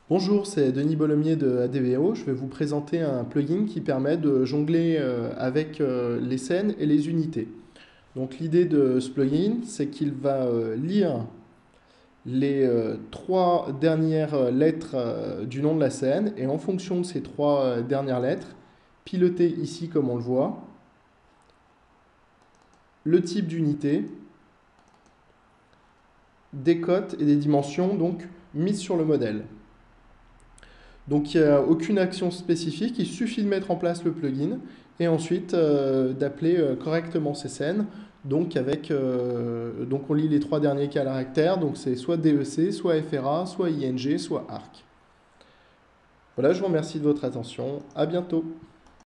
Bonjour, c'est Denis Bolomier de ADVO. Je vais vous présenter un plugin qui permet de jongler avec les scènes et les unités. Donc l'idée de ce plugin, c'est qu'il va lire les trois dernières lettres du nom de la scène et en fonction de ces trois dernières lettres, piloter ici comme on le voit, le type d'unité, des cotes et des dimensions donc mises sur le modèle. Donc il n'y a aucune action spécifique, il suffit de mettre en place le plugin et ensuite d'appeler correctement ces scènes. Donc on lit les trois derniers caractères, donc c'est soit DEC, soit FRA, soit ING, soit ARC. Voilà, je vous remercie de votre attention, à bientôt.